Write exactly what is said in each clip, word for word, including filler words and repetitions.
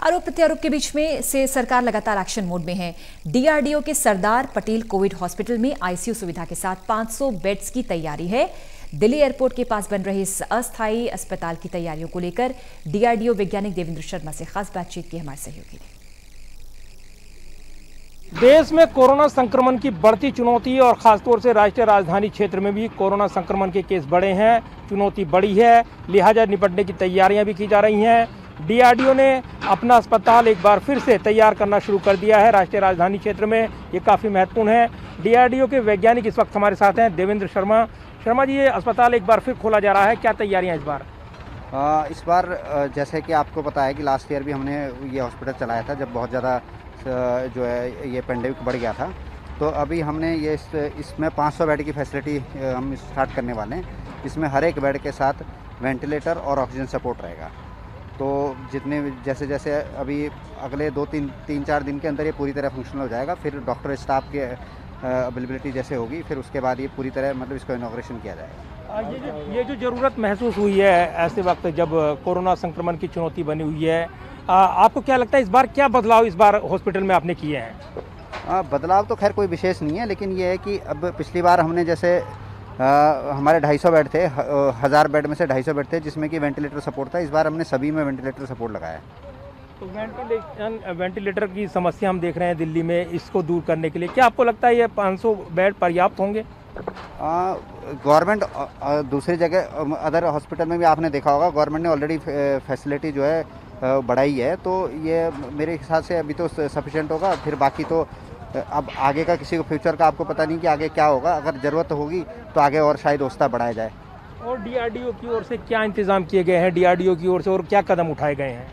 आरोप प्रत्यारोप के बीच में से सरकार लगातार एक्शन मोड में है। डीआरडीओ के सरदार पटेल कोविड हॉस्पिटल में आईसीयू सुविधा के साथ पाँच सौ बेड्स की तैयारी है। दिल्ली एयरपोर्ट के पास बन रहे इस अस्थायी अस्पताल की तैयारियों को लेकर डीआरडीओ वैज्ञानिक देवेंद्र शर्मा से खास बातचीत की हमारे सहयोगी ने। देश में कोरोना संक्रमण की बढ़ती चुनौती और खासतौर से राष्ट्रीय राजधानी क्षेत्र में भी कोरोना संक्रमण के केस बढ़े हैं, चुनौती बढ़ी है, लिहाजा निपटने की तैयारियां भी की जा रही हैं। डीआरडीओ ने अपना अस्पताल एक बार फिर से तैयार करना शुरू कर दिया है राष्ट्रीय राजधानी क्षेत्र में। ये काफ़ी महत्वपूर्ण है। डीआरडीओ के वैज्ञानिक इस वक्त हमारे साथ हैं, देवेंद्र शर्मा। शर्मा जी, ये अस्पताल एक बार फिर खोला जा रहा है, क्या तैयारियाँ इस बार? आ, इस बार जैसे कि आपको पता है कि लास्ट ईयर भी हमने ये हॉस्पिटल चलाया था जब बहुत ज़्यादा जो है ये पेंडेमिक बढ़ गया था। तो अभी हमने ये इस, इसमें पाँच सौ बेड की फैसिलिटी हम स्टार्ट करने वाले हैं। इसमें हर एक बेड के साथ वेंटिलेटर और ऑक्सीजन सपोर्ट रहेगा। तो जितने जैसे जैसे अभी अगले दो तीन तीन चार दिन के अंदर ये पूरी तरह फंक्शनल हो जाएगा। फिर डॉक्टर स्टाफ के अवेलेबिलिटी जैसे होगी फिर उसके बाद ये पूरी तरह मतलब इसको इनॉग्रेशन किया जाएगा। ये जो ये जो ज़रूरत महसूस हुई है ऐसे वक्त जब कोरोना संक्रमण की चुनौती बनी हुई है, आ, आपको क्या लगता है इस बार क्या बदलाव इस बार हॉस्पिटल में आपने किए हैं? आ, बदलाव तो खैर कोई विशेष नहीं है, लेकिन ये है कि अब पिछली बार हमने जैसे आ, हमारे ढाई सौ बेड थे, हज़ार बेड में से ढाई सौ बेड थे जिसमें कि वेंटिलेटर सपोर्ट था। इस बार हमने सभी में वेंटिलेटर सपोर्ट लगाया है। तो वेंटिलेशन वेंटिलेटर की समस्या हम देख रहे हैं दिल्ली में, इसको दूर करने के लिए क्या आपको लगता है ये पाँच सौ बेड पर्याप्त होंगे? गवर्नमेंट दूसरी जगह अदर हॉस्पिटल में भी आपने देखा होगा, गवर्नमेंट ने ऑलरेडी फैसिलिटी जो है बढ़ाई है। तो ये मेरे हिसाब से अभी तो सफिशिएंट होगा। फिर बाकी तो अब आगे का किसी को फ्यूचर का आपको पता नहीं कि आगे क्या होगा। अगर ज़रूरत होगी तो आगे और शायद औसता बढ़ाया जाए। और डीआरडीओ की ओर से क्या इंतज़ाम किए गए हैं, डीआरडीओ की ओर से और क्या कदम उठाए गए हैं?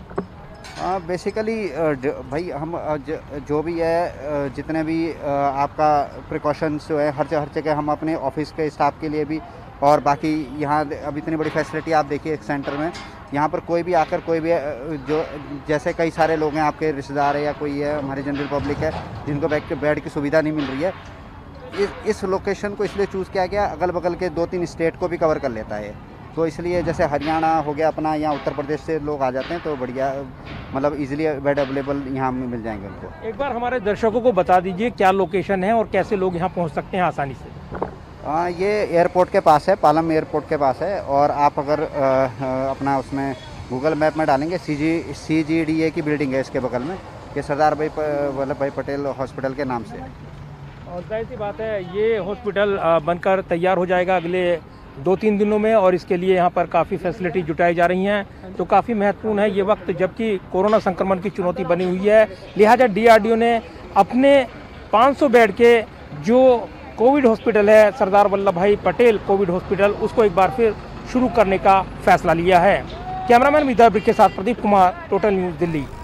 बेसिकली भाई हम ज, जो भी है जितने भी आपका प्रिकॉशंस जो है हर हर जगह हम अपने ऑफिस के स्टाफ के लिए भी, और बाकी यहाँ अब इतनी बड़ी फैसिलिटी आप देखिए एक सेंटर में, यहाँ पर कोई भी आकर कोई भी जो जैसे कई सारे लोग हैं आपके रिश्तेदार है या कोई है हमारी जनरल पब्लिक है जिनको बेड बेड की सुविधा नहीं मिल रही है, इस इस लोकेशन को इसलिए चूज़ किया गया, अगल बगल के दो तीन स्टेट को भी कवर कर लेता है। तो इसलिए जैसे हरियाणा हो गया अपना, या उत्तर प्रदेश से लोग आ जाते हैं तो बढ़िया मतलब इजीली बेड अवेलेबल यहाँ मिल जाएंगे उनको। एक बार हमारे दर्शकों को बता दीजिए क्या लोकेशन है और कैसे लोग यहाँ पहुँच सकते हैं आसानी से? आ, ये एयरपोर्ट के पास है, पालम एयरपोर्ट के पास है। और आप अगर आ, अपना उसमें गूगल मैप में डालेंगे सी जी सी जी डी ए की बिल्डिंग है इसके बगल में, ये सरदार भाई वल्लभ भाई पटेल हॉस्पिटल के नाम से। और जाहिर सी बात है ये हॉस्पिटल बनकर तैयार हो जाएगा अगले दो तीन दिनों में, और इसके लिए यहाँ पर काफ़ी फैसिलिटी जुटाई जा रही हैं। तो काफ़ी महत्वपूर्ण है ये वक्त जबकि कोरोना संक्रमण की चुनौती बनी हुई है। लिहाजा डीआरडीओ ने अपने पाँच सौ बेड के जो कोविड हॉस्पिटल है सरदार वल्लभ भाई पटेल कोविड हॉस्पिटल, उसको एक बार फिर शुरू करने का फैसला लिया है। कैमरामैन विद्या के साथ प्रदीप कुमार, टोटल न्यूज़ दिल्ली।